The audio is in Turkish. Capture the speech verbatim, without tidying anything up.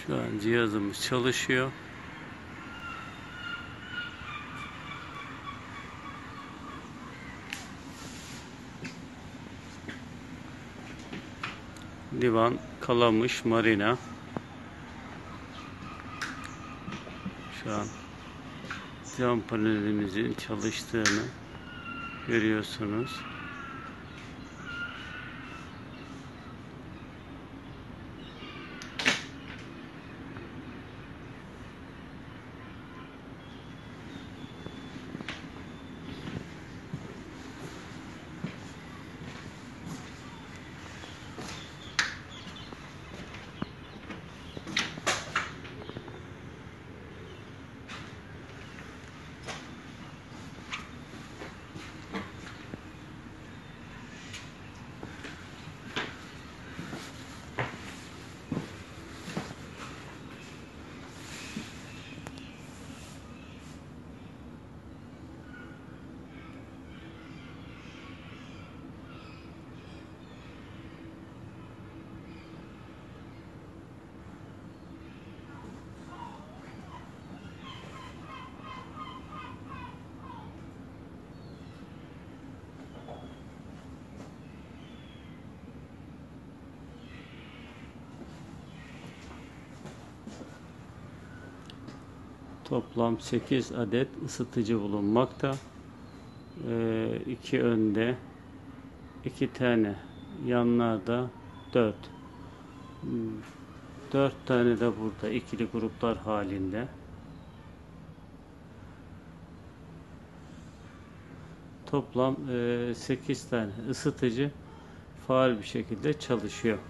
Şu an cihazımız çalışıyor. Livan Kalamış Marina. Şu an cam panelimizin çalıştığını görüyorsunuz. Toplam sekiz adet ısıtıcı bulunmakta. Ee, iki önde, iki tane yanlarda, dört. Dört tane de burada ikili gruplar halinde. Toplam e, sekiz tane ısıtıcı faal bir şekilde çalışıyor.